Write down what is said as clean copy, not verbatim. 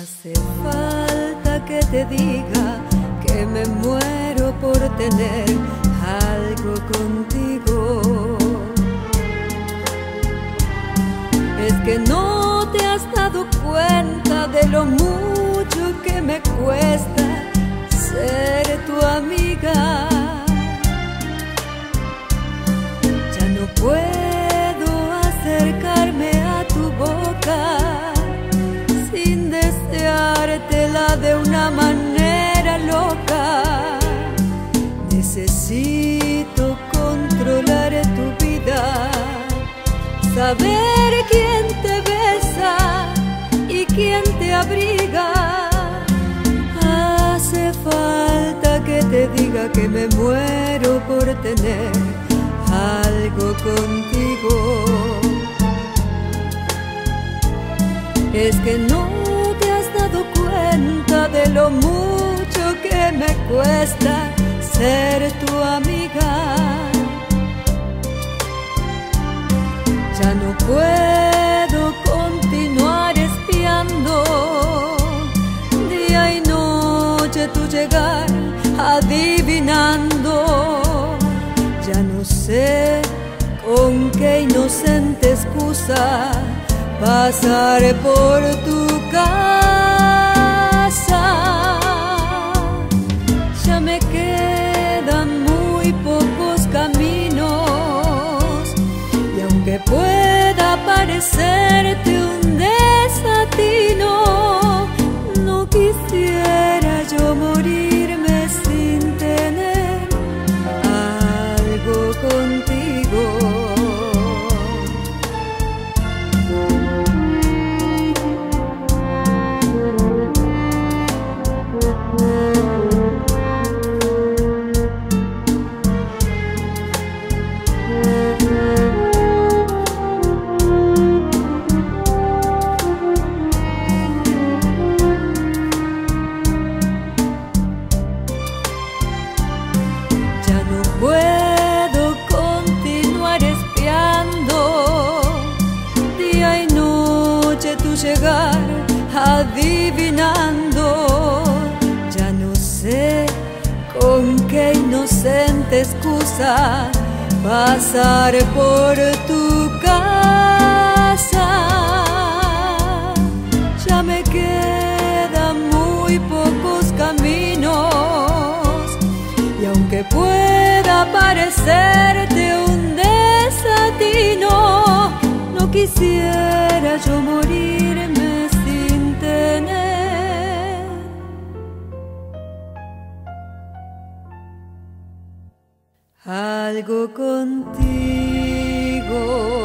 Hace falta que te diga que me muero por tener algo contigo. Es que no te has dado cuenta de lo mucho que me cuesta ser tu amiga. Ya no puedo acercarme a tu boca sin deseártela de una manera loca. Necesito controlar tu vida, saber quién te besa y quién te abriga. Hace falta que te diga que me muero por tener algo contigo. Es que no te has dado cuenta de lo mucho que me cuesta ser tu amiga. Ya no puedo continuar espiando día y noche tu llegar, adivinando. Ya no sé con qué inocente excusa pasar por tu casa. Ya me quedan muy pocos caminos y aunque pueda parecerte un desatino, no quisiera yo morirme sin tener algo contigo. Puedo continuar espiando día y noche tu llegar, adivinando. Ya no sé con qué inocente excusa pasar por tu casa. Ya me quedan muy pocos caminos y aunque pueda parecerte un desatino, no quisiera yo morirme sin tener algo contigo.